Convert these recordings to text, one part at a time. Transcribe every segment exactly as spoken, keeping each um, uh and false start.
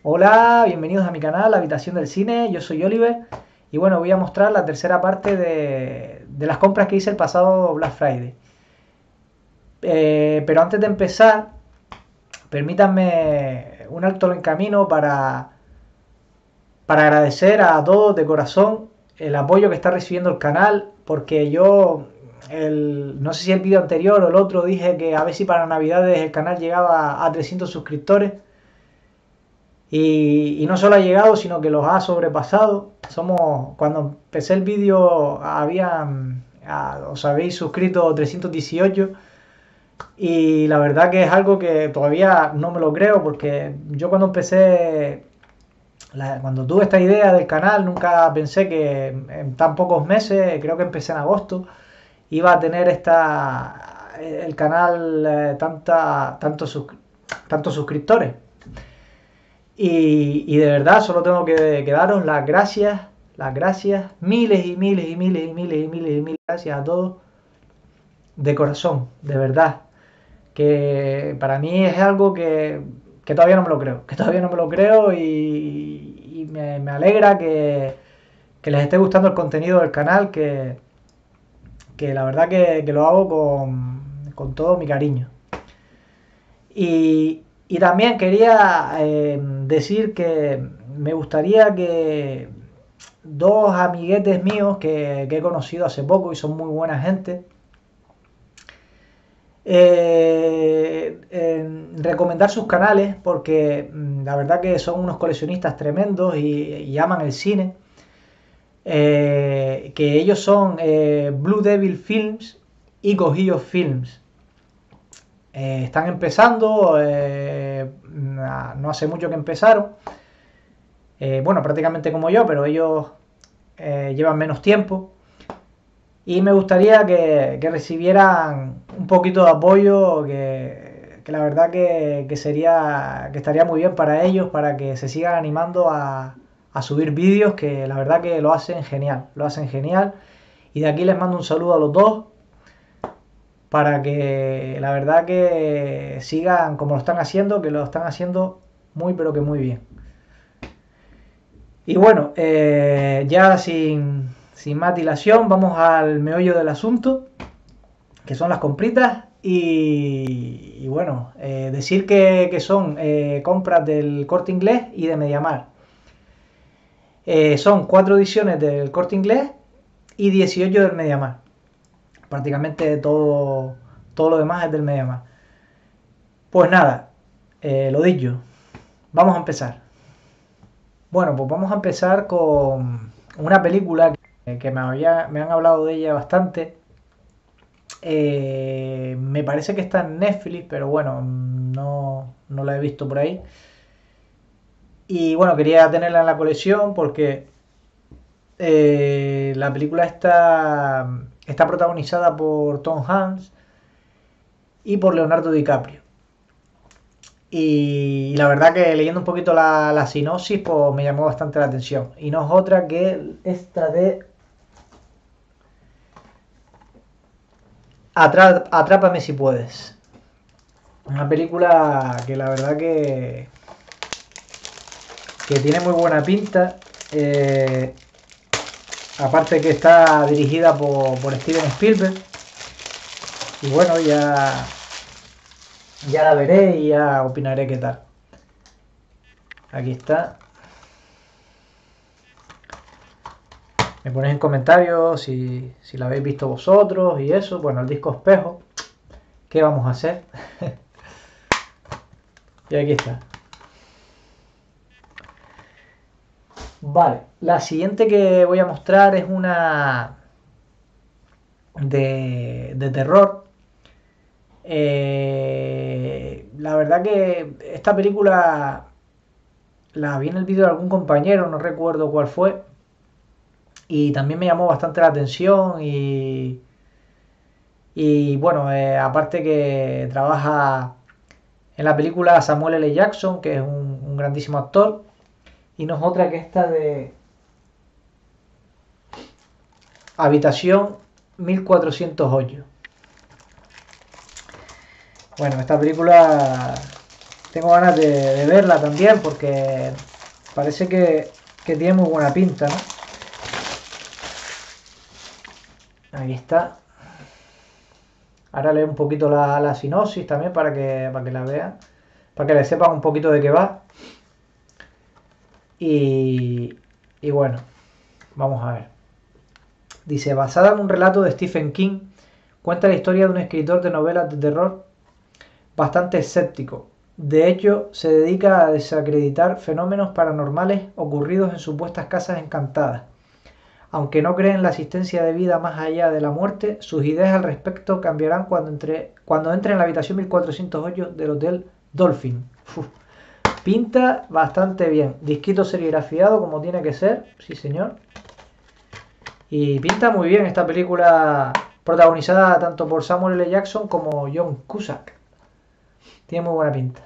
Hola, bienvenidos a mi canal, La Habitación del Cine. Yo soy Oliver y bueno, voy a mostrar la tercera parte de, de las compras que hice el pasado Black Friday. Eh, pero antes de empezar, permítanme un alto en camino para, para agradecer a todos de corazón el apoyo que está recibiendo el canal, porque yo, el, no sé si el vídeo anterior o el otro, dije que a ver si para Navidades el canal llegaba a trescientos suscriptores. Y, y no solo ha llegado, sino que los ha sobrepasado. Somos, cuando empecé el vídeo, habían, a, os habéis suscrito trescientos dieciocho. Y la verdad que es algo que todavía no me lo creo, porque yo cuando empecé, la, cuando tuve esta idea del canal, nunca pensé que en tan pocos meses, creo que empecé en agosto, iba a tener esta, el canal eh, tanta, tantos, tantos suscriptores. Y, y de verdad solo tengo que, que daros las gracias, las gracias, miles y miles y miles y miles y miles y miles gracias a todos, de corazón, de verdad. Que para mí es algo que, que todavía no me lo creo, que todavía no me lo creo y, y me, me alegra que, que les esté gustando el contenido del canal, que, que la verdad que, que lo hago con, con todo mi cariño. Y, y también quería eh, decir que me gustaría que dos amiguetes míos que, que he conocido hace poco y son muy buena gente, eh, eh, recomendar sus canales porque mm, la verdad que son unos coleccionistas tremendos y, y aman el cine. Eh, que ellos son eh, Blue Devil Films y Gojillo Films. Eh, están empezando, eh, no hace mucho que empezaron. Eh, bueno, prácticamente como yo, pero ellos eh, llevan menos tiempo. Y me gustaría que, que recibieran un poquito de apoyo, que, que la verdad que, que, sería, que estaría muy bien para ellos, para que se sigan animando a, a subir vídeos, que la verdad que lo hacen genial, lo hacen genial. Y de aquí les mando un saludo a los dos, para que la verdad que sigan como lo están haciendo, que lo están haciendo muy pero que muy bien. Y bueno, eh, ya sin, sin más dilación, vamos al meollo del asunto, que son las compritas. Y, y bueno, eh, decir que, que son eh, compras del Corte Inglés y de Mediamar. Eh, son cuatro ediciones del Corte Inglés y dieciocho del Mediamar. Prácticamente todo, todo lo demás es del Mediamar. Pues nada, eh, lo dicho, vamos a empezar. Bueno, pues vamos a empezar con una película que, que me, había, me han hablado de ella bastante. Eh, me parece que está en Netflix, pero bueno, no, no la he visto por ahí. Y bueno, quería tenerla en la colección porque eh, la película está, está protagonizada por Tom Hanks y por Leonardo DiCaprio. Y la verdad que leyendo un poquito la, la sinopsis, pues me llamó bastante la atención. Y no es otra que esta de Atrá- Atrápame si puedes. Una película que la verdad que, que tiene muy buena pinta. Eh, aparte que está dirigida por, por Steven Spielberg. Y bueno, ya, ya la veré y ya opinaré qué tal. Aquí está. Me ponéis en comentarios si, si la habéis visto vosotros y eso. Bueno, el disco espejo. ¿Qué vamos a hacer? Y aquí está. Vale, la siguiente que voy a mostrar es una de, de terror. Eh, la verdad que esta película la vi en el vídeo de algún compañero, no recuerdo cuál fue. Y también me llamó bastante la atención y, y bueno, eh, aparte que trabaja en la película Samuel L. Jackson, que es un, un grandísimo actor, y no es otra que esta de Habitación mil cuatrocientos ocho. Bueno, esta película tengo ganas de, de verla también porque parece que, que tiene muy buena pinta, ¿no? Ahí está. Ahora leo un poquito la, la sinopsis también para que, para que la vean, para que le sepan un poquito de qué va. Y, y bueno, vamos a ver. Dice, basada en un relato de Stephen King, cuenta la historia de un escritor de novelas de terror bastante escéptico. De hecho, se dedica a desacreditar fenómenos paranormales ocurridos en supuestas casas encantadas. Aunque no cree en la existencia de vida más allá de la muerte, sus ideas al respecto cambiarán cuando entre, cuando entre en la habitación mil cuatrocientos ocho del Hotel Dolphin. Uf, pinta bastante bien. Disquito serigrafiado como tiene que ser, sí señor. Y pinta muy bien esta película protagonizada tanto por Samuel L. Jackson como John Cusack. Tiene muy buena pinta.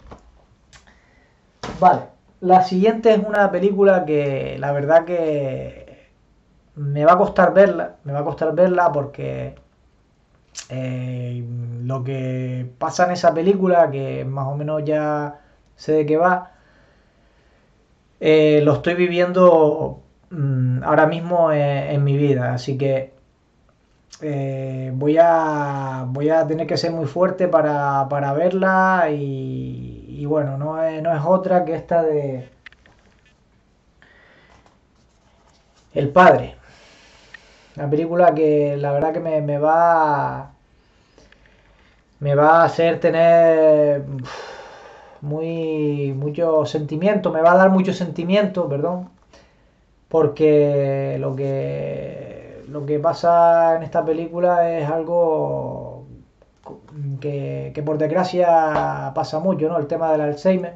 Vale, la siguiente es una película que la verdad que me va a costar verla, me va a costar verla porque eh, lo que pasa en esa película, que más o menos ya sé de qué va, eh, lo estoy viviendo mmm, ahora mismo en, en mi vida, así que eh, voy a voy a tener que ser muy fuerte para, para verla y, y bueno, no es, no es otra que esta de El Padre. Una película que la verdad que me, me va me va a hacer tener muy mucho sentimiento, me va a dar mucho sentimiento, perdón, porque lo que lo que pasa en esta película es algo que, que por desgracia pasa mucho, ¿no? El tema del Alzheimer.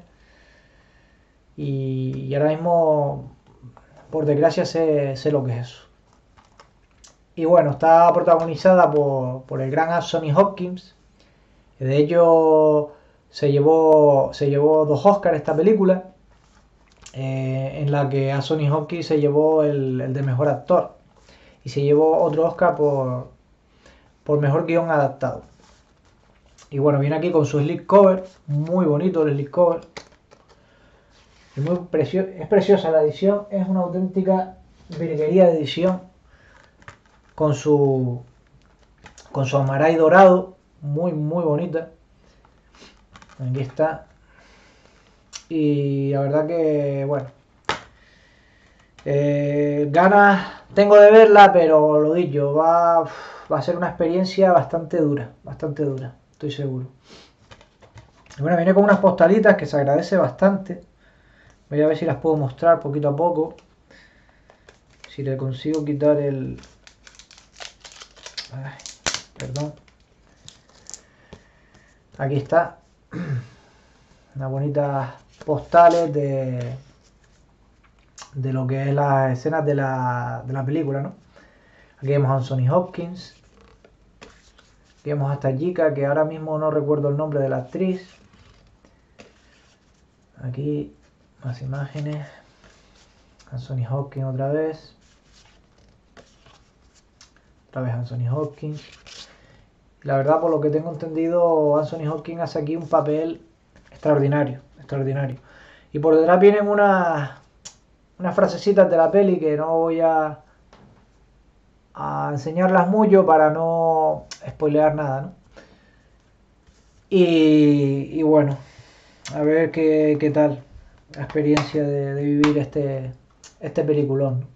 Y, y ahora mismo, por desgracia, sé, sé lo que es eso. Y bueno, está protagonizada por, por el gran Anthony Hopkins. De hecho, se llevó, se llevó dos Oscars esta película, eh, en la que Anthony Hopkins se llevó el, el de mejor actor. Y se llevó otro Oscar por, por mejor guión adaptado. Y bueno, viene aquí con su slip cover, muy bonito el slip cover. Y muy precio es preciosa la edición, es una auténtica virguería de edición. Con su con su amaray dorado, muy muy bonita. Aquí está. Y la verdad que, bueno, eh, ganas tengo de verla, pero lo dicho, va, va a ser una experiencia bastante dura, bastante dura, estoy seguro. Y bueno, viene con unas postalitas que se agradece bastante. Voy a ver si las puedo mostrar poquito a poco. Si le consigo quitar el... Ay, perdón. Aquí está. Unas bonitas postales de, de lo que es las escenas de la, de la película, ¿no? Aquí vemos a Anthony Hopkins. Aquí vemos a esta chica que ahora mismo no recuerdo el nombre de la actriz. Aquí más imágenes. Anthony Hopkins otra vez. Otra vez Anthony Hopkins. La verdad, por lo que tengo entendido, Anthony Hopkins hace aquí un papel extraordinario, extraordinario. Y por detrás vienen unas, unas frasecitas de la peli que no voy a, a enseñarlas mucho para no spoilear nada, ¿no? Y, y bueno, a ver qué, qué tal la experiencia de, de vivir este, este peliculón.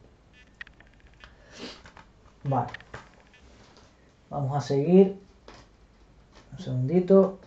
Vale. Vamos a seguir. Un segundito.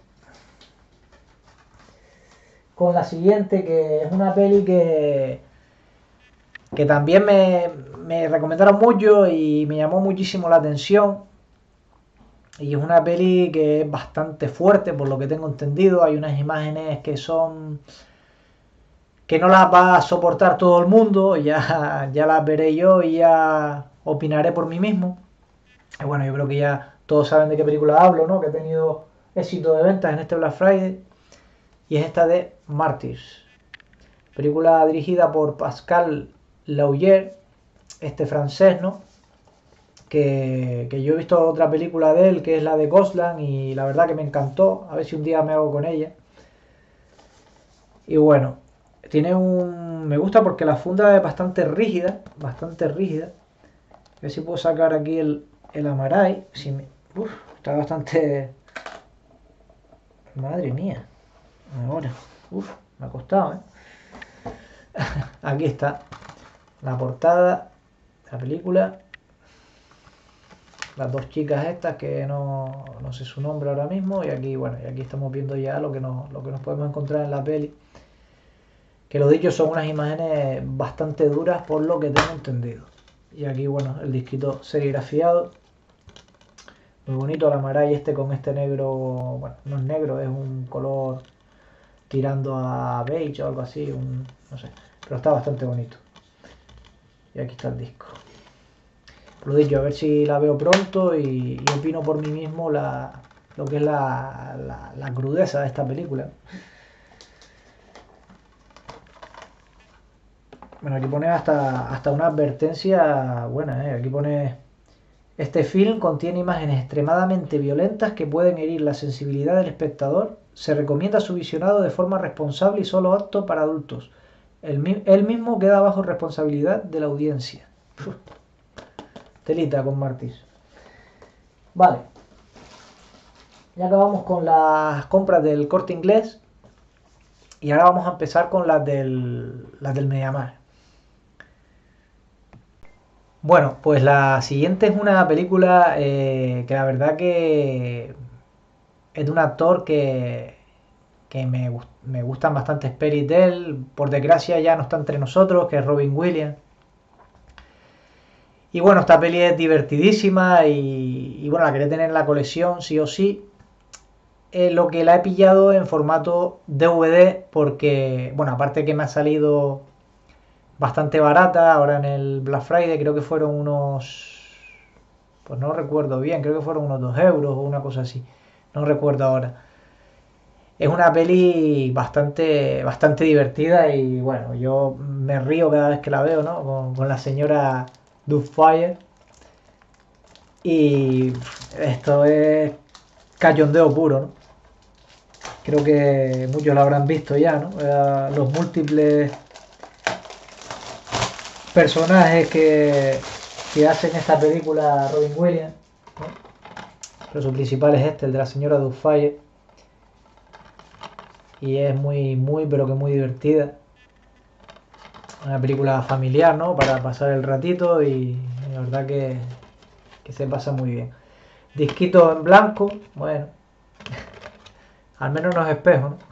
Con la siguiente, que es una peli que, que también me, me recomendaron mucho y me llamó muchísimo la atención. Y es una peli que es bastante fuerte, por lo que tengo entendido. Hay unas imágenes que son... que no las va a soportar todo el mundo. Ya, ya las veré yo y ya opinaré por mí mismo. Y bueno, yo creo que ya todos saben de qué película hablo, ¿no? Que ha tenido éxito de ventas en este Black Friday. Y es esta de Martyrs. Película dirigida por Pascal Laugier, este francés, ¿no? Que, que yo he visto otra película de él, que es la de Ghostland, y la verdad que me encantó. A ver si un día me hago con ella. Y bueno, tiene un... me gusta porque la funda es bastante rígida, bastante rígida. A ver si puedo sacar aquí el, el Amarai. Si me... Uf, está bastante... Madre mía. Ahora. Uf, me ha costado, ¿eh? Aquí está la portada de la película. Las dos chicas estas que no, no sé su nombre ahora mismo. Y aquí, bueno, y aquí estamos viendo ya lo que, nos, lo que nos podemos encontrar en la peli. Que lo dicho, son unas imágenes bastante duras por lo que tengo entendido. Y aquí, bueno, el disquito serigrafiado. Muy bonito el Amarai este con este negro. Bueno, no es negro, es un color tirando a beige o algo así. Un, no sé, pero está bastante bonito. Y aquí está el disco. Lo dicho, a ver si la veo pronto y, y opino por mí mismo la, lo que es la, la, la crudeza de esta película. Bueno, aquí pone hasta, hasta una advertencia buena, ¿eh? Aquí pone: este film contiene imágenes extremadamente violentas que pueden herir la sensibilidad del espectador. Se recomienda su visionado de forma responsable y solo apto para adultos. Él, él mismo queda bajo responsabilidad de la audiencia. Uf. Telita con Martis. Vale. Ya acabamos con las compras del Corte Inglés. Y ahora vamos a empezar con las del, las del Mediamar. Bueno, pues la siguiente es una película eh, que la verdad que es de un actor que, que me, me gustan bastantes pelis de él. Por desgracia ya no está entre nosotros, que es Robin Williams. Y bueno, esta peli es divertidísima y, y bueno, la quería tener en la colección sí o sí. Eh, lo que la he pillado en formato D V D porque, bueno, aparte que me ha salido bastante barata, ahora en el Black Friday creo que fueron unos... Pues no recuerdo bien, creo que fueron unos dos euros o una cosa así. No recuerdo ahora. Es una peli bastante, bastante divertida y bueno, yo me río cada vez que la veo, ¿no? Con, con la señora Doubtfire. Y esto es cachondeo puro, ¿no? Creo que muchos lo habrán visto ya, ¿no? Los múltiples personajes que, que hacen esta película Robin Williams, ¿no? Pero su principal es este, el de la señora Doubtfire. Y es muy, muy, pero que muy divertida. Una película familiar, ¿no? Para pasar el ratito y la verdad que, que se pasa muy bien. Disquito en blanco, bueno. Al menos no es espejo, ¿no?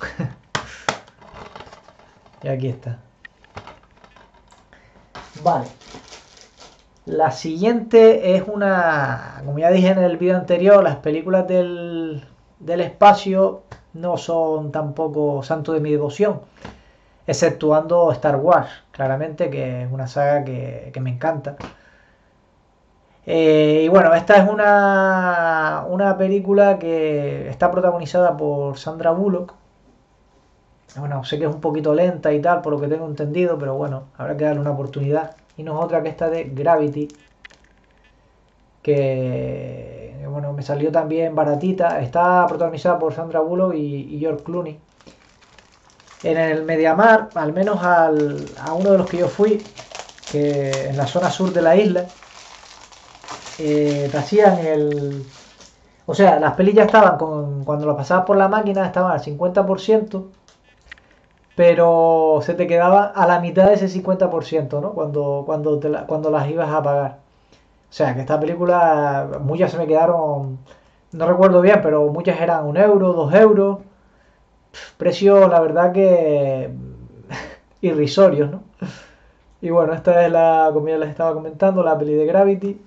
Y aquí está. Vale. La siguiente es una... Como ya dije en el vídeo anterior, las películas del, del espacio no son tampoco santo de mi devoción. Exceptuando Star Wars, claramente, que es una saga que, que me encanta. Eh, y bueno, esta es una, una película que está protagonizada por Sandra Bullock. Bueno, sé que es un poquito lenta y tal, por lo que tengo entendido, pero bueno, habrá que darle una oportunidad. Y no es otra que esta de Gravity, que bueno, me salió también baratita. Está protagonizada por Sandra Bullock y, y George Clooney. En el Mediamar, al menos al, a uno de los que yo fui, que en la zona sur de la isla, eh, te hacían el... O sea, las pelis ya estaban, con, cuando las pasabas por la máquina, estaban al cincuenta por ciento, pero se te quedaba a la mitad de ese cincuenta por ciento, ¿no? Cuando, cuando, te la, cuando las ibas a pagar. O sea, que esta película, muchas se me quedaron, no recuerdo bien, pero muchas eran un euro, dos euros. Precio, la verdad que irrisorios, ¿no? Y bueno, esta es la, como ya les estaba comentando, la peli de Gravity.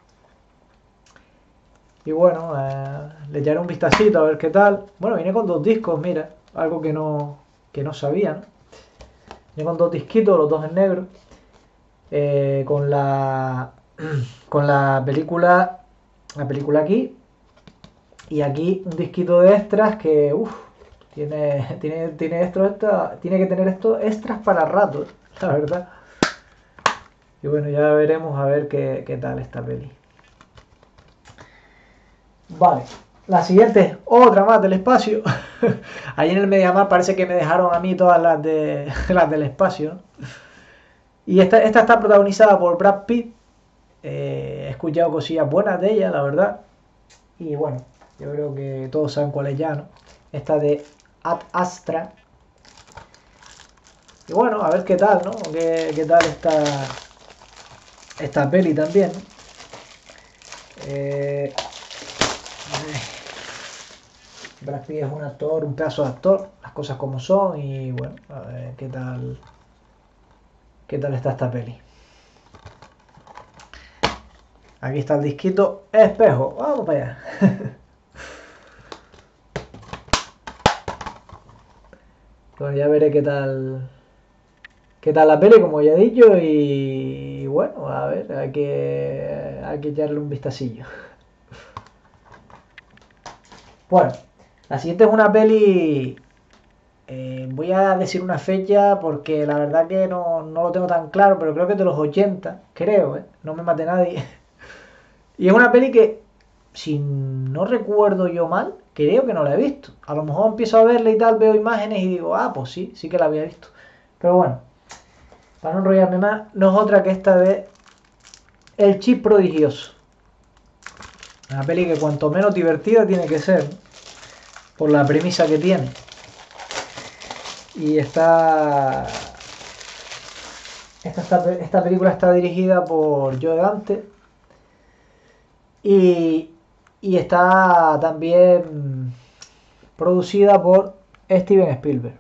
Y bueno, eh, le echaré un vistacito a ver qué tal. Bueno, viene con dos discos, mira, algo que no, que no sabía, ¿no? Viene con dos disquitos, los dos en negro. Eh, con la con la película, la película aquí. Y aquí un disquito de extras que, uff, tiene, tiene, tiene, esto, esto, tiene que tener estos extras para rato, la verdad. Y bueno, ya veremos a ver qué, qué tal esta peli. Vale, la siguiente es otra más del espacio. Ahí en el Mediamar parece que me dejaron a mí todas las, de, las del espacio, ¿no? Y esta, esta está protagonizada por Brad Pitt. Eh, he escuchado cosillas buenas de ella, la verdad. Y bueno, yo creo que todos saben cuál es ya, ¿no? Esta de Ad Astra. Y bueno, a ver qué tal, ¿no? Qué, qué tal esta, esta peli también. Eh, Brad Pitt es un actor, un pedazo de actor, las cosas como son. Y bueno, a ver qué tal, qué tal está esta peli. Aquí está el disquito espejo. Vamos para allá. Bueno, ya veré qué tal. Qué tal la peli, como ya he dicho. Y bueno, a ver, hay que, hay que echarle un vistacillo. Bueno, la siguiente es una peli. Eh, voy a decir una fecha porque la verdad que no, no lo tengo tan claro, pero creo que es de los ochenta, creo, ¿eh? No me mate nadie. Y es una peli que, si no recuerdo yo mal, creo que no la he visto. A lo mejor empiezo a verla y tal, veo imágenes y digo, ah, pues sí, sí que la había visto. Pero bueno, para no enrollarme más, no es otra que esta de El Chip Prodigioso. Una peli que cuanto menos divertida tiene que ser, ¿no? Por la premisa que tiene. Y está... Esta, esta, esta película está dirigida por Joe Dante. Y, y está también producida por Steven Spielberg.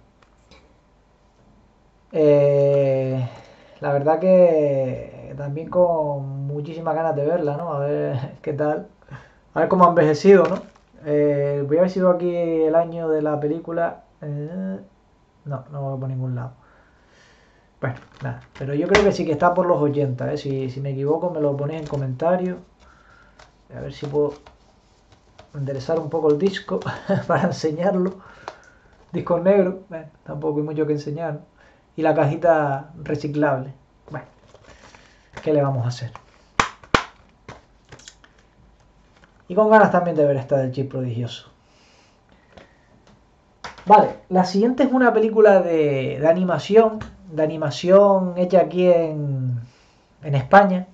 Eh, la verdad que también con muchísimas ganas de verla, ¿no? A ver qué tal. A ver cómo ha envejecido, ¿no? Eh, voy a ver si veo aquí el año de la película. Eh, no, no voy por ningún lado. Bueno, nada. Pero yo creo que sí que está por los ochenta, ¿eh? Si, si me equivoco me lo ponéis en comentarios. A ver si puedo enderezar un poco el disco para enseñarlo. Disco negro, eh, tampoco hay mucho que enseñar, ¿no? Y la cajita reciclable. Bueno, ¿qué le vamos a hacer? Y con ganas también de ver esta del Chip Prodigioso. Vale, la siguiente es una película de, de animación, de animación hecha aquí en, en España.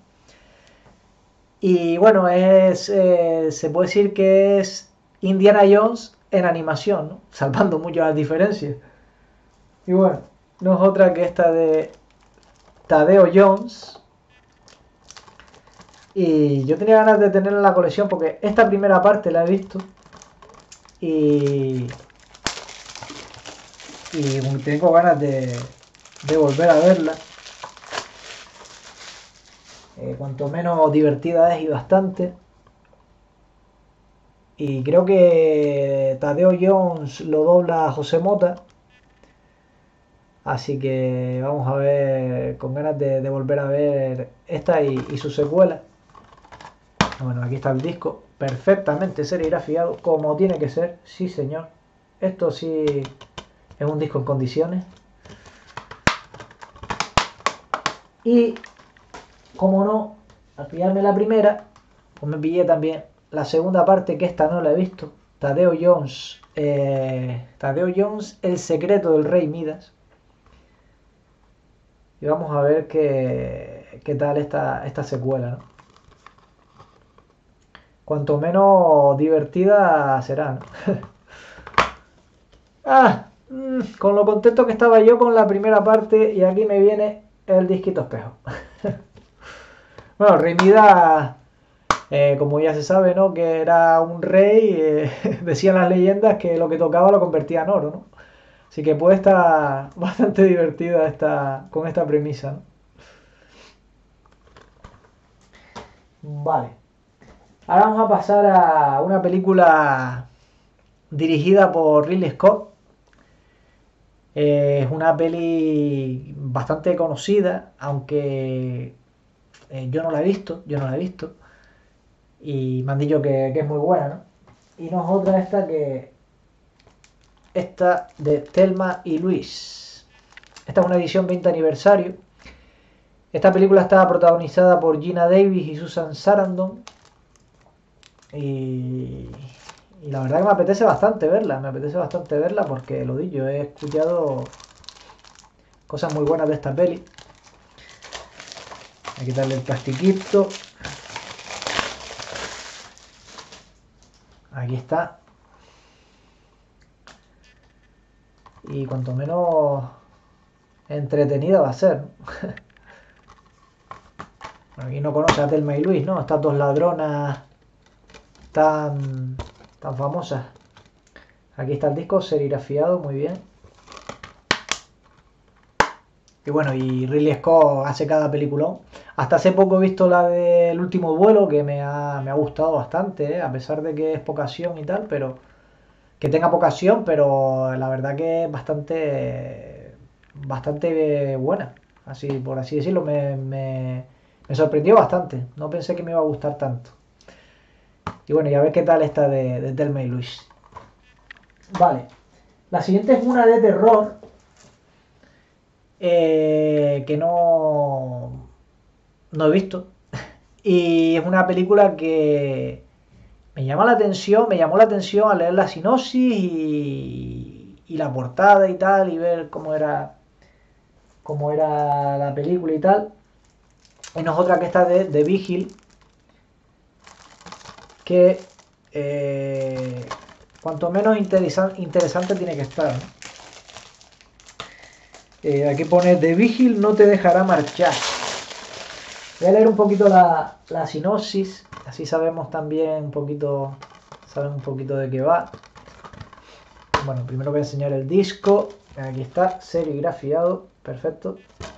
Y bueno, es eh, se puede decir que es Indiana Jones en animación, ¿no? Salvando mucho las diferencias. Y bueno, no es otra que esta de Tadeo Jones. Y yo tenía ganas de tenerla en la colección porque esta primera parte la he visto. Y, y tengo ganas de, de volver a verla. Eh, cuanto menos divertida es y bastante. Y creo que Tadeo Jones lo dobla José Mota. Así que vamos a ver, con ganas de, de volver a ver esta y, y su secuela. Bueno, aquí está el disco, perfectamente serigrafiado, como tiene que ser, sí señor. Esto sí es un disco en condiciones. Y, como no, al pillarme la primera, pues me pillé también la segunda parte, que esta no la he visto. Tadeo Jones, eh, Tadeo Jones, El secreto del rey Midas. Y vamos a ver qué, qué tal esta, esta secuela, ¿no? Cuanto menos divertida será, ¿no? ah, mmm, con lo contento que estaba yo con la primera parte, y aquí me viene el disquito espejo. Bueno, Rey Midas, eh, como ya se sabe, ¿no? Que era un rey, eh, decían las leyendas que lo que tocaba lo convertía en oro, ¿no? Así que puede estar bastante divertida esta, con esta premisa, ¿no? Vale. Ahora vamos a pasar a una película dirigida por Ridley Scott. Eh, es una peli bastante conocida, aunque eh, yo no la he visto, yo no la he visto. Y me han dicho que, que es muy buena, ¿no? Y no es otra esta que esta de Thelma y Luis. Esta es una edición veinte aniversario. Esta película estaba protagonizada por Gina Davis y Susan Sarandon. Y, y la verdad que me apetece bastante verla, me apetece bastante verla porque lo dicho, he escuchado cosas muy buenas de esta peli. Hay que quitarle el plastiquito. Aquí está. Y cuanto menos entretenida va a ser. Bueno, aquí no conoce a Thelma y Luis, ¿no? Estas dos ladronas tan, tan famosas. Aquí está el disco serigrafiado, muy bien. Y bueno, y Ridley Scott hace cada peliculón. Hasta hace poco he visto la del último vuelo, que me ha, me ha gustado bastante, ¿eh? A pesar de que es poca acción y tal, pero que tenga poca acción, pero la verdad que es bastante, bastante buena. Así, por así decirlo, me, me, me sorprendió bastante. No pensé que me iba a gustar tanto. Y bueno, ya ves qué tal esta de, de Thelma y Luis. Vale. La siguiente es una de terror. Eh, que no, no he visto. Y es una película que me llama la atención, me llamó la atención al leer la sinopsis y, y la portada y tal, y ver cómo era, cómo era la película y tal. Y no es otra que esta de, de Vigil, que eh, cuanto menos interesan, interesante tiene que estar, ¿no? Eh, aquí pone: The Vigil no te dejará marchar. Voy a leer un poquito la, la sinopsis, así sabemos también un poquito, saben un poquito de qué va. Bueno, primero voy a enseñar el disco. Aquí está, serigrafiado, perfecto.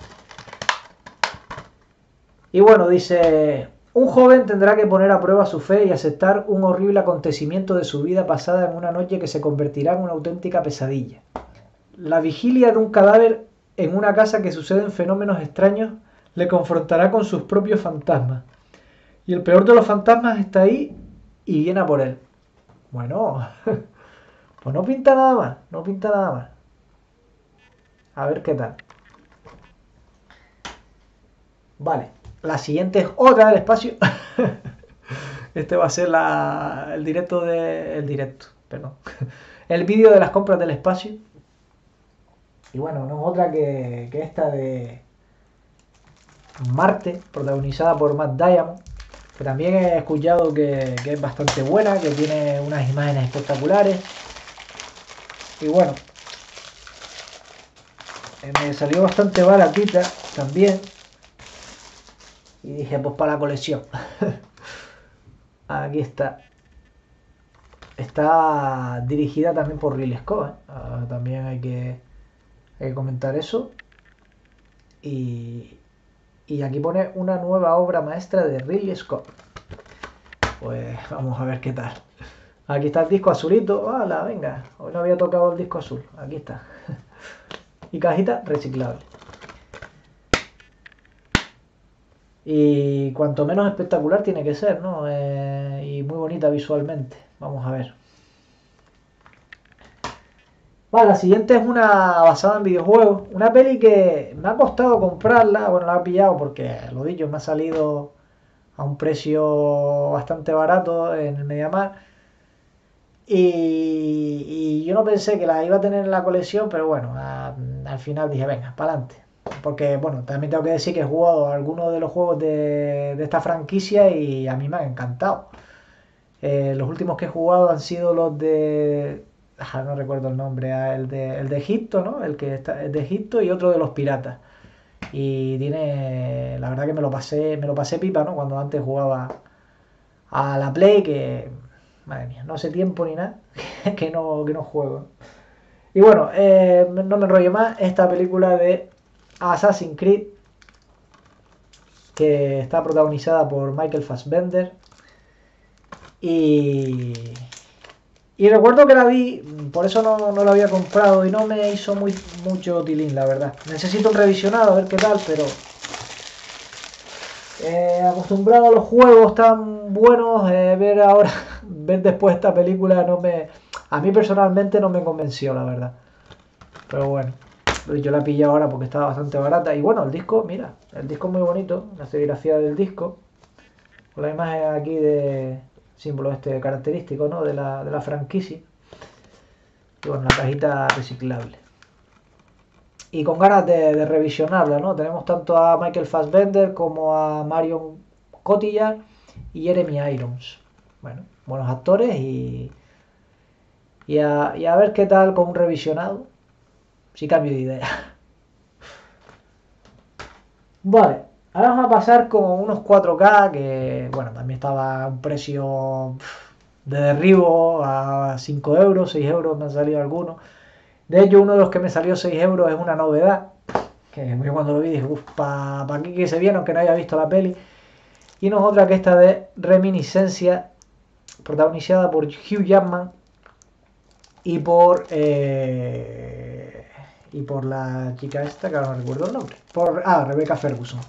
Y bueno, dice: un joven tendrá que poner a prueba su fe y aceptar un horrible acontecimiento de su vida pasada en una noche que se convertirá en una auténtica pesadilla. La vigilia de un cadáver en una casa que suceden fenómenos extraños le confrontará con sus propios fantasmas. Y el peor de los fantasmas está ahí y viene a por él. Bueno, pues no pinta nada más, no pinta nada más. A ver qué tal. Vale, la siguiente es otra del espacio. Este va a ser la, el directo de... El directo, perdón. El vídeo de las compras del espacio. Y bueno, no es otra que, que esta de Marte, protagonizada por Matt Damon, que también he escuchado que, que es bastante buena, que tiene unas imágenes espectaculares. Y bueno, eh, me salió bastante baratita también. Y dije, pues para la colección. Aquí está. Está dirigida también por Ridley Scott, ¿eh? Ah, también hay que, hay que comentar eso. Y, y aquí pone: una nueva obra maestra de Ridley Scott. Pues vamos a ver qué tal. Aquí está el disco azulito. ¡Hala! Venga, hoy no había tocado el disco azul. Aquí está. Y cajita reciclable. Y cuanto menos espectacular tiene que ser, ¿no? Eh, y muy bonita visualmente. Vamos a ver. Vale, la siguiente es una basada en videojuegos. Una peli que me ha costado comprarla. Bueno, la he pillado porque, lo dicho, me ha salido a un precio bastante barato en el MediaMarkt. Y, y yo no pensé que la iba a tener en la colección, pero bueno, a, al final dije, venga, para adelante. Porque, bueno, también tengo que decir que he jugado algunos de los juegos de, de esta franquicia y a mí me han encantado. Eh, los últimos que he jugado han sido los de... Ah, no recuerdo el nombre, ah, el de, el de Egipto, ¿no? El que está, el de Egipto y otro de los piratas. Y tiene... La verdad que me lo pasé, me lo pasé pipa, ¿no? Cuando antes jugaba a la Play, que... Madre mía, no hace tiempo ni nada que no, que no juego. Y bueno, eh, no me enrollo más. Esta película de Assassin's Creed, que está protagonizada por Michael Fassbender. Y, y recuerdo que la vi, por eso no, no la había comprado y no me hizo muy, mucho tilín, la verdad. Necesito un revisionado, a ver qué tal, pero eh, acostumbrado a los juegos tan buenos, eh, ver ahora, ver después esta película no me... A mí personalmente no me convenció, la verdad. Pero bueno, yo la pillé ahora porque estaba bastante barata. Y bueno, el disco, mira, el disco es muy bonito, la serigrafía del disco. Con la imagen aquí de símbolo este característico, ¿no? de, la, de la franquicia. Y bueno, la cajita reciclable. Y con ganas de, de revisionarla, ¿no? Tenemos tanto a Michael Fassbender como a Marion Cotillard y Jeremy Irons. Bueno, buenos actores y, y, a, y a ver qué tal con un revisionado. Si cambio de idea. Vale, ahora vamos a pasar con unos cuatro K que, bueno, también estaba a un precio de derribo a cinco euros, seis euros me han salido algunos. De hecho, uno de los que me salió seis euros es una novedad, que yo cuando lo vi dije, uff, ¿para pa qué que se viene aunque no haya visto la peli? Y no es otra que esta de Reminiscencia, protagonizada por Hugh Jackman y por eh, y por la chica esta, que ahora no recuerdo el nombre, por ah, Rebecca Ferguson.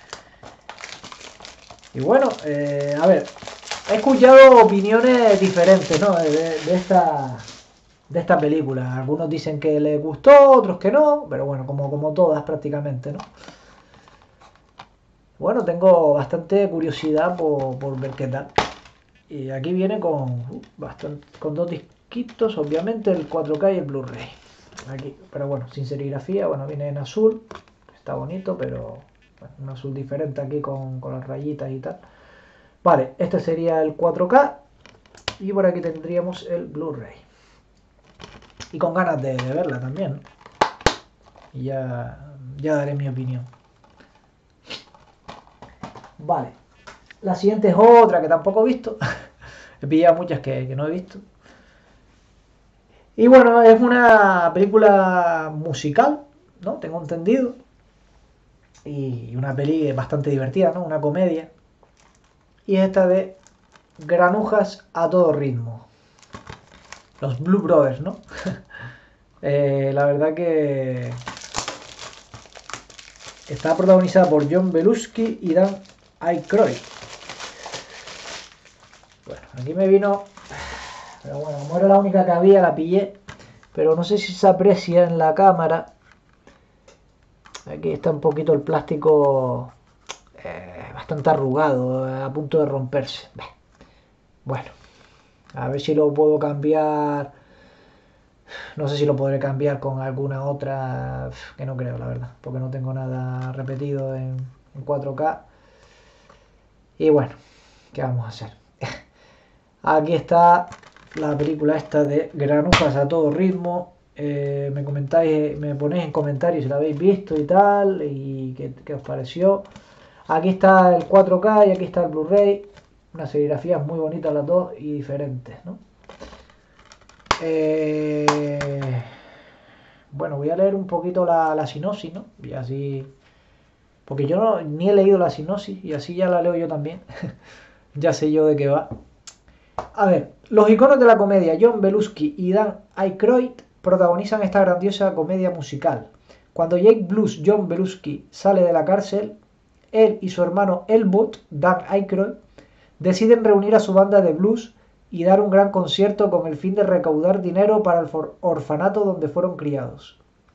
Y bueno, eh, a ver, he escuchado opiniones diferentes, ¿no? de, de esta de esta película. Algunos dicen que les gustó, otros que no, pero bueno, como, como todas prácticamente, ¿no? Bueno, tengo bastante curiosidad por, por ver qué tal. Y aquí viene con, uh, bastante, con dos disquitos, obviamente, el cuatro K y el Blu-ray. Aquí, pero bueno, sin serigrafía, bueno, viene en azul, está bonito, pero bueno, un azul diferente aquí con, con las rayitas y tal. Vale, este sería el cuatro K y por aquí tendríamos el Blu-ray. Y con ganas de, de verla también. Y ya, ya daré mi opinión. Vale. La siguiente es otra que tampoco he visto. He pillado muchas que, que no he visto. Y bueno, es una película musical, ¿no? Tengo entendido. Y una peli bastante divertida, ¿no? Una comedia. Y es esta de Granujas a todo ritmo. Los Blue Brothers, ¿no? eh, la verdad que está protagonizada por John Belushi y Dan Aykroyd. Bueno, aquí me vino, pero bueno, como era la única que había, la pillé, pero no sé si se aprecia en la cámara. Aquí está un poquito el plástico eh, bastante arrugado, eh, a punto de romperse. Bueno, a ver si lo puedo cambiar. No sé si lo podré cambiar con alguna otra, que no creo, la verdad, porque no tengo nada repetido en, en cuatro K. Y bueno, ¿qué vamos a hacer? Aquí está la película esta de Granujas a todo ritmo. Eh, me comentáis, me ponéis en comentarios si la habéis visto y tal, y qué, qué os pareció. Aquí está el cuatro K y aquí está el Blu-ray. Unas serigrafías muy bonitas las dos y diferentes, ¿no? Eh, bueno, voy a leer un poquito la, la sinopsis, ¿no? Y así, porque yo no, ni he leído la sinopsis y así ya la leo yo también. Ya sé yo de qué va. A ver, los iconos de la comedia John Belushi y Dan Aykroyd protagonizan esta grandiosa comedia musical. Cuando Jake Blues John Belushi sale de la cárcel, él y su hermano Elwood, Dan Aykroyd, deciden reunir a su banda de blues y dar un gran concierto con el fin de recaudar dinero para el orfanato donde fueron criados.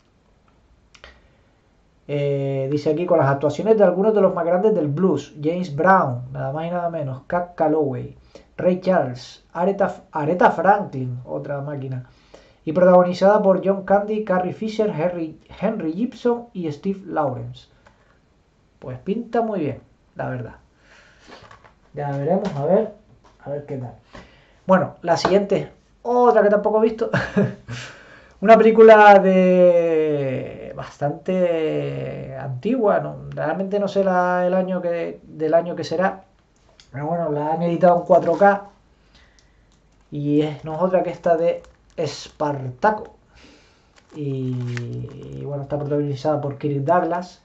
Eh, dice aquí, con las actuaciones de algunos de los más grandes del blues: James Brown, nada más y nada menos, Cab Calloway, Ray Charles, Aretha, Aretha Franklin, otra máquina, y protagonizada por John Candy, Carrie Fisher, Henry, Henry Gibson y Steve Lawrence. Pues pinta muy bien, la verdad. Ya veremos, a ver, a ver qué tal. Bueno, la siguiente, otra que tampoco he visto. Una película de bastante antigua, ¿no? Realmente no sé la, el año que, del año que será, pero bueno, la han editado en cuatro K y es, no es otra que esta de Espartaco. Y, y bueno, está protagonizada por Kirk Douglas.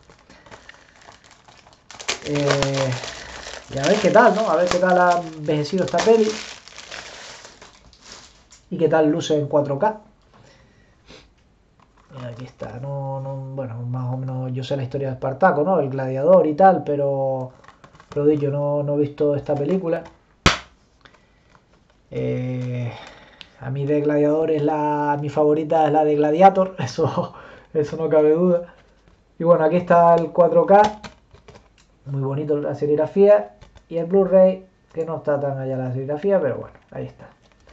Eh, y a ver qué tal, ¿no? A ver qué tal ha envejecido esta peli y qué tal luce en cuatro K. Aquí está, no, no, bueno, más o menos yo sé la historia de Espartaco, ¿no? El gladiador y tal, pero, pero dicho, no, no he visto esta película. Eh, a mí de gladiador es la, mi favorita es la de Gladiator, eso, eso no cabe duda. Y bueno, aquí está el cuatro K, muy bonito la serigrafía, y el Blu-ray que no está tan allá la serigrafía, pero bueno, ahí está.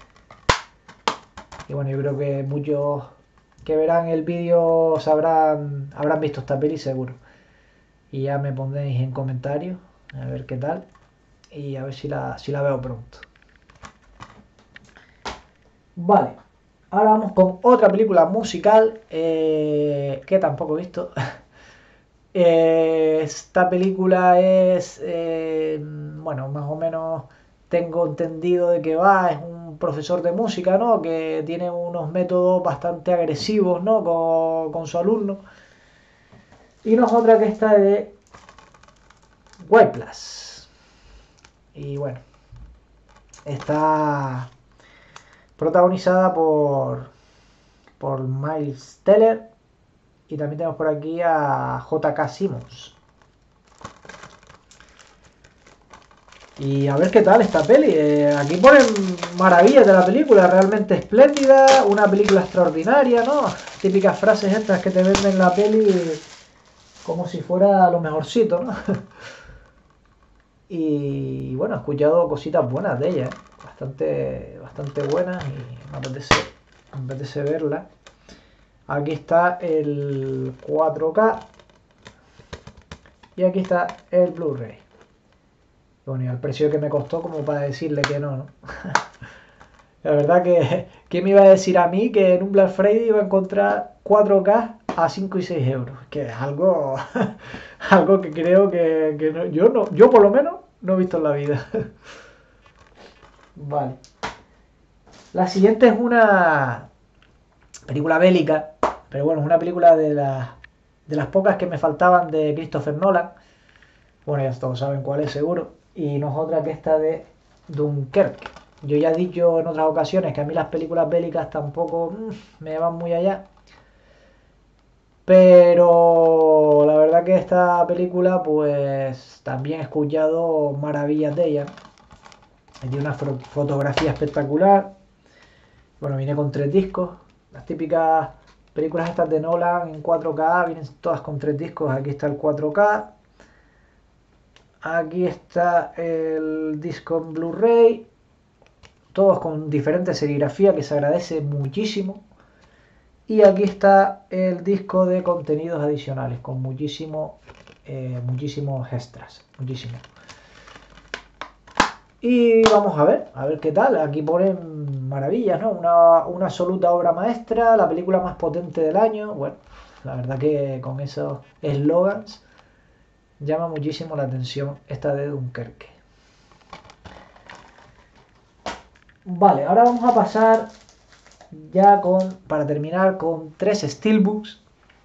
Y bueno, yo creo que muchos que verán el vídeo sabrán, habrán visto esta peli seguro. Y ya me pondréis en comentarios a ver qué tal. Y a ver si la, si la veo pronto. Vale, ahora vamos con otra película musical eh, que tampoco he visto. eh, esta película es, eh, bueno, más o menos tengo entendido de que va, es un profesor de música, ¿no? Que tiene unos métodos bastante agresivos, ¿no? Con, con su alumno. Y no es otra que esta de White Plus. Y bueno, está protagonizada por, por Miles Teller. Y también tenemos por aquí a J K. Simmons. Y a ver qué tal esta peli. Eh, aquí ponen maravillas de la película, realmente espléndida, una película extraordinaria, ¿no? Típicas frases estas que te venden la peli como si fuera lo mejorcito, ¿no? Y bueno, he escuchado cositas buenas de ella, ¿eh? Bastante, bastante buenas y me apetece, me apetece verla. Aquí está el cuatro K y aquí está el Blu-ray. Bueno, y al precio que me costó como para decirle que no, ¿no? La verdad que, ¿quién me iba a decir a mí que en un Black Friday iba a encontrar cuatro K a cinco y seis euros? Que es algo, algo que creo que, que no, yo, no, yo por lo menos no he visto en la vida. Vale. La siguiente es una película bélica, pero bueno, es una película de, la, de las pocas que me faltaban de Christopher Nolan. Bueno, ya todos saben cuál es seguro. Y no es otra que esta de Dunkerque. Yo ya he dicho en otras ocasiones que a mí las películas bélicas tampoco mmm, me van muy allá. Pero la verdad que esta película pues también he escuchado maravillas de ella. Tiene una fotografía espectacular. Bueno, viene con tres discos. Las típicas películas estas de Nolan en cuatro K vienen todas con tres discos. Aquí está el cuatro K. Aquí está el disco en Blu-ray. Todos con diferentes serigrafía que se agradece muchísimo. Y aquí está el disco de contenidos adicionales con muchísimo, eh, muchísimos extras. Muchísimo. Y vamos a ver, a ver qué tal. Aquí ponen maravillas, ¿no? Una, una absoluta obra maestra, la película más potente del año. Bueno, la verdad que con esos eslogans llama muchísimo la atención esta de Dunkerque. Vale, ahora vamos a pasar ya con, para terminar, con tres steelbooks.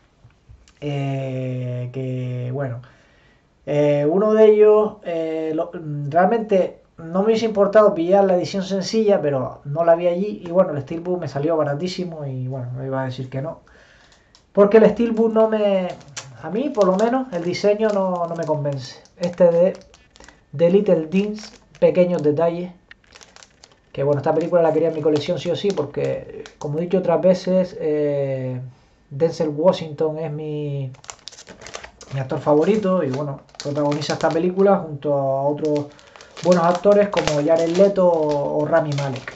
Eh, que bueno, eh, uno de ellos eh, lo, realmente no me hubiese importado pillar la edición sencilla, pero no la vi allí. Y bueno, el steelbook me salió baratísimo y bueno, no iba a decir que no. Porque el steelbook no me... A mí, por lo menos, el diseño no, no me convence. Este de The Little Things, pequeños detalles. Que bueno, esta película la quería en mi colección sí o sí, porque, como he dicho otras veces, eh, Denzel Washington es mi, mi actor favorito. Y bueno, protagoniza esta película junto a otros buenos actores como Jared Leto o Rami Malek.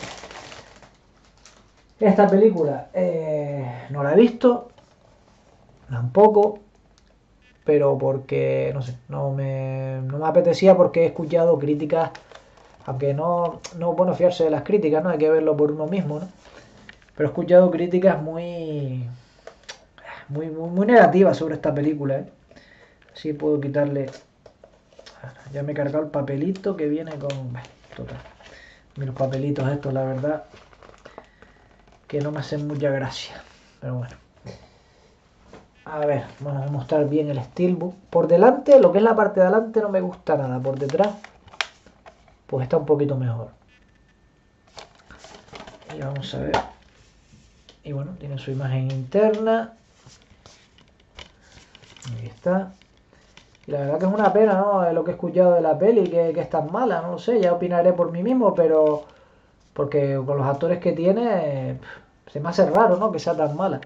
Esta película eh, no la he visto. Tampoco, pero porque, no sé, no me, no me apetecía porque he escuchado críticas, aunque no, no es bueno fiarse de las críticas, ¿no? Hay que verlo por uno mismo, ¿no? Pero he escuchado críticas muy, muy, muy, muy negativas sobre esta película, ¿eh? Así puedo quitarle, ya me he cargado el papelito que viene con, bueno, total, los papelitos estos, la verdad, que no me hacen mucha gracia, pero bueno. A ver, vamos a mostrar bien el steelbook. Por delante, lo que es la parte de adelante no me gusta nada. Por detrás, pues está un poquito mejor. Y vamos a ver. Y bueno, tiene su imagen interna. Ahí está. Y la verdad que es una pena, ¿no? De lo que he escuchado de la peli, que, que es tan mala. No lo sé, ya opinaré por mí mismo, pero... Porque con los actores que tiene, se me hace raro, ¿no? Que sea tan mala.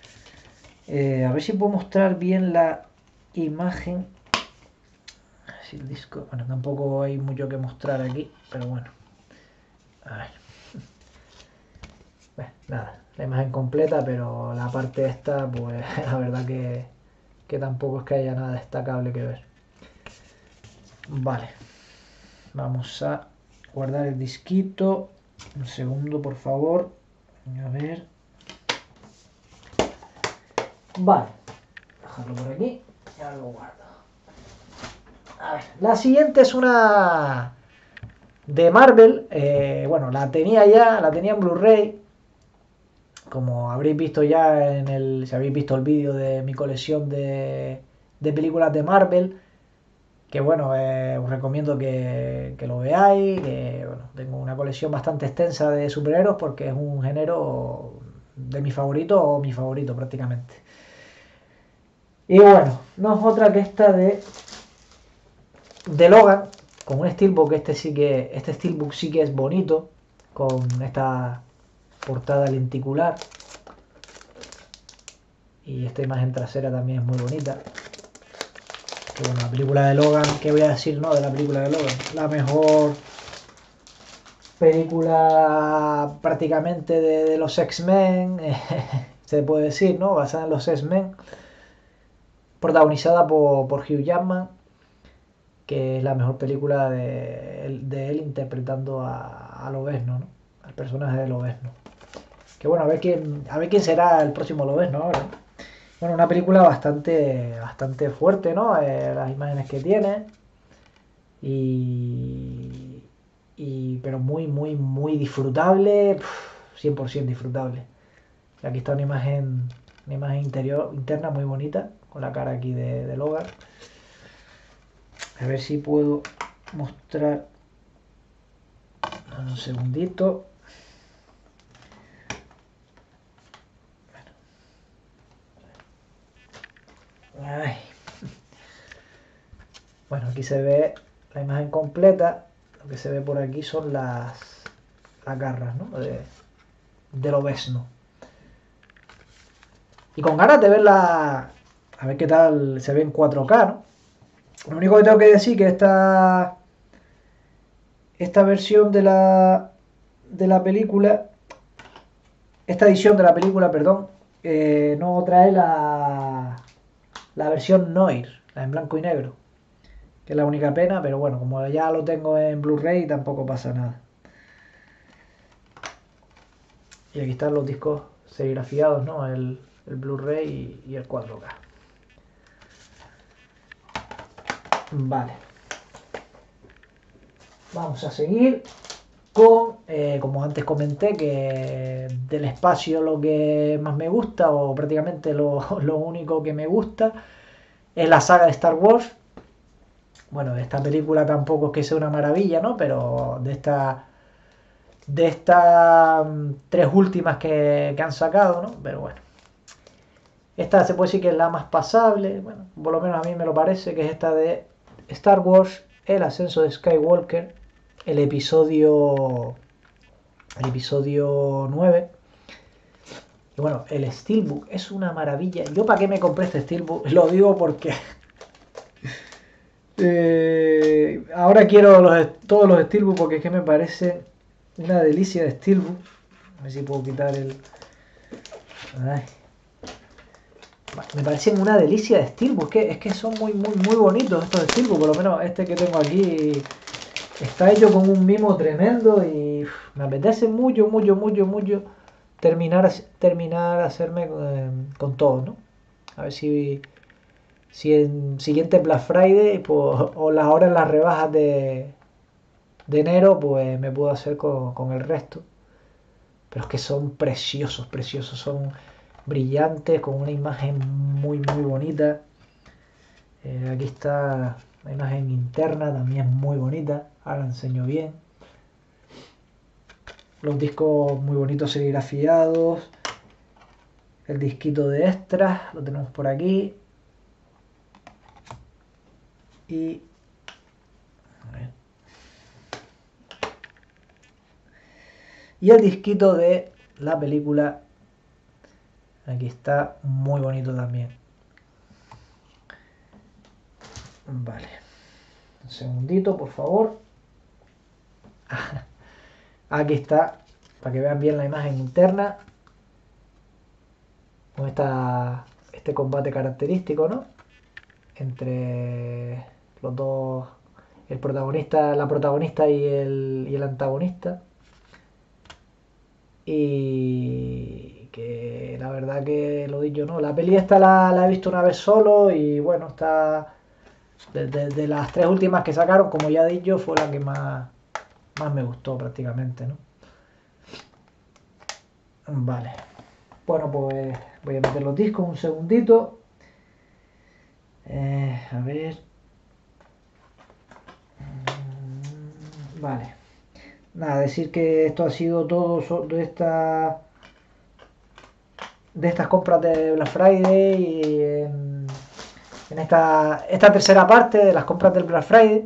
Eh, a ver si puedo mostrar bien la imagen. si el disco... Bueno, tampoco hay mucho que mostrar aquí, pero bueno. A ver. Pues nada, la imagen completa, pero la parte esta, pues la verdad que, que tampoco es que haya nada destacable que ver. Vale. Vamos a guardar el disquito. Un segundo, por favor. A ver. Vale. Dejarlo por aquí. Ya lo guardo. A ver. La siguiente es una de Marvel. Eh, bueno, la tenía ya, la tenía en Blu-ray. Como habréis visto ya en el... Si habéis visto el vídeo de mi colección de, de películas de Marvel. Que bueno, eh, os recomiendo que, que lo veáis. Que, bueno, tengo una colección bastante extensa de superhéroes porque es un género de mi favorito o mi favorito prácticamente. Y bueno, no es otra que esta de, de Logan, con un steelbook. Este sí que, este steelbook sí que es bonito, con esta portada lenticular. Y esta imagen trasera también es muy bonita. Que bueno, la película de Logan, ¿qué voy a decir, no? De la película de Logan, la mejor película prácticamente de, de los X-Men, se puede decir, ¿no? Basada en los X-Men, protagonizada por, por Hugh Jackman, que es la mejor película de, de él interpretando a, a Lobezno, ¿no? Al personaje de Lobezno. Que bueno, a ver quién, a ver quién será el próximo Lobezno ahora. Bueno, una película bastante, bastante fuerte, ¿no? Eh, las imágenes que tiene. Y, y pero muy, muy, muy disfrutable. cien por ciento disfrutable. Y aquí está una imagen, una imagen interior, interna muy bonita, con la cara aquí de, de Logan. A ver si puedo mostrar. Un segundito. Ay. Bueno, aquí se ve la imagen completa. Lo que se ve por aquí son las, las garras, ¿no? De, de Lobezno. Y con ganas de verla, a ver qué tal se ve en cuatro K, ¿no? Lo único que tengo que decir que esta esta versión de la de la película, esta edición de la película, perdón, eh, no trae la la versión Noir, la en blanco y negro, que es la única pena, pero bueno, como ya lo tengo en Blu-ray tampoco pasa nada. Y aquí están los discos serigrafiados, ¿no? El, el Blu-ray y, y el cuatro K. Vale. Vamos a seguir con, eh, como antes comenté, que del espacio lo que más me gusta, o prácticamente lo, lo único que me gusta, es la saga de Star Wars. Bueno, esta película tampoco es que sea una maravilla, ¿no? Pero de esta de estas um, tres últimas que, que han sacado, ¿no? Pero bueno. Esta se puede decir que es la más pasable, bueno, por lo menos a mí me lo parece, que es esta de Star Wars, el ascenso de Skywalker, el episodio el episodio nueve. Y bueno, el Steelbook es una maravilla. ¿Yo para qué me compré este Steelbook? Lo digo porque eh, ahora quiero los, todos los Steelbook porque es que me parece una delicia de Steelbook. A ver si puedo quitar el... Ay. Me parecen una delicia de Steelbook. Es que, es que son muy, muy, muy bonitos estos Steelbook. Por lo menos este que tengo aquí está hecho con un mimo tremendo y uf, me apetece mucho, mucho, mucho, mucho terminar, terminar hacerme eh, con todo, ¿no? A ver si, si en siguiente Black Friday pues, o las horas las rebajas de, de enero, pues me puedo hacer con, con el resto. Pero es que son preciosos, preciosos, son brillantes, con una imagen muy, muy bonita. Eh, aquí está la imagen interna, también muy bonita. Ahora enseño bien. Los discos muy bonitos serigrafiados. El disquito de extras lo tenemos por aquí. Y a ver. Y el disquito de la película. Aquí está, muy bonito también. Vale. Un segundito, por favor. Aquí está, para que vean bien la imagen interna. Con esta, este combate característico, ¿no? Entre los dos, el protagonista, la protagonista y el, y el antagonista. Y que la verdad que lo dicho, ¿no? La peli esta la, la he visto una vez solo y bueno, está... De, de, de las tres últimas que sacaron, como ya he dicho, fue la que más, más me gustó prácticamente, ¿no? Vale. Bueno, pues voy a meter los discos un segundito. Eh, a ver. Vale. Nada, decir que esto ha sido todo de esta de estas compras de Black Friday y en, en esta, esta tercera parte de las compras del Black Friday.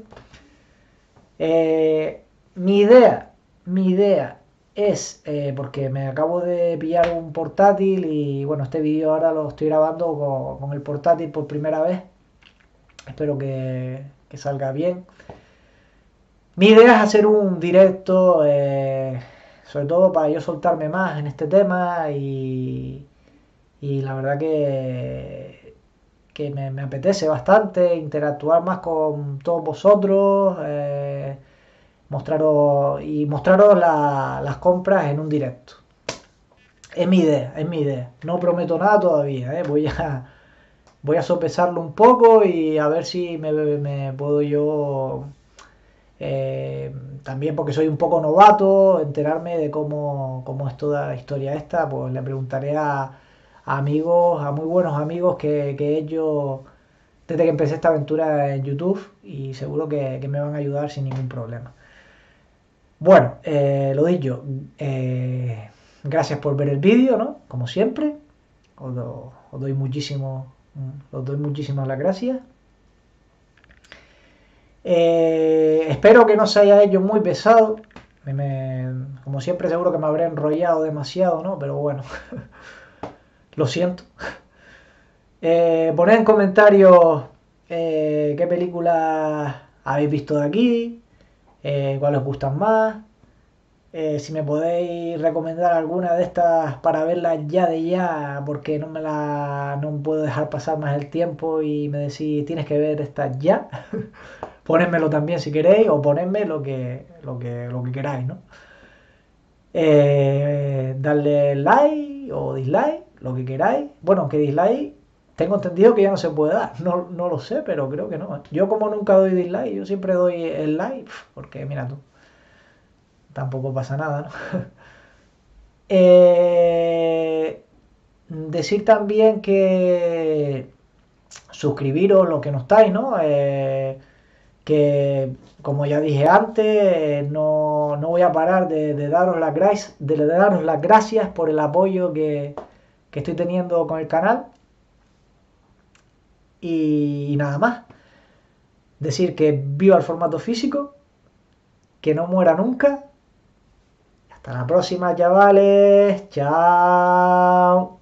Eh, mi idea, mi idea es, eh, porque me acabo de pillar un portátil y bueno, este vídeo ahora lo estoy grabando con, con el portátil por primera vez. Espero que, que salga bien. Mi idea es hacer un directo, eh, sobre todo para yo soltarme más en este tema y, y la verdad que, que me, me apetece bastante interactuar más con todos vosotros, eh, mostraros y mostraros la, las compras en un directo. Es mi idea, es mi idea. No prometo nada todavía, ¿eh? Voy a voy a sopesarlo un poco y a ver si me, me puedo yo eh, también, porque soy un poco novato, enterarme de cómo, cómo es toda la historia esta. Pues le preguntaré a, a amigos, a muy buenos amigos que, que ellos desde que empecé esta aventura en YouTube y seguro que, que me van a ayudar sin ningún problema. Bueno, eh, lo dicho, eh, gracias por ver el vídeo, ¿no? Como siempre, os, do, os doy muchísimo, os doy muchísimas las gracias. Eh, espero que no se haya hecho muy pesado. Me, me, como siempre seguro que me habré enrollado demasiado, ¿no? Pero bueno, lo siento. Eh, poned en comentarios eh, qué películas habéis visto de aquí, eh, cuáles os gustan más. Eh, si me podéis recomendar alguna de estas para verlas ya de ya, porque no me la no puedo dejar pasar más el tiempo y me decís tienes que ver estas ya. Ponedmelo también si queréis o ponedme lo que, lo que, lo que queráis, ¿no? Eh, darle like o dislike, lo que queráis. Bueno, aunque dislike tengo entendido que ya no se puede dar, no, no lo sé, pero creo que no. Yo como nunca doy dislike, yo siempre doy el like, porque mira tú, tampoco pasa nada, ¿no? eh, decir también que suscribiros los que no estáis, ¿no? Eh, que como ya dije antes, no, no voy a parar de, de, daros las gracias, de daros las gracias por el apoyo que, que estoy teniendo con el canal. Y, y nada más. Decir que viva el formato físico, que no muera nunca. Hasta la próxima, chavales. Chao.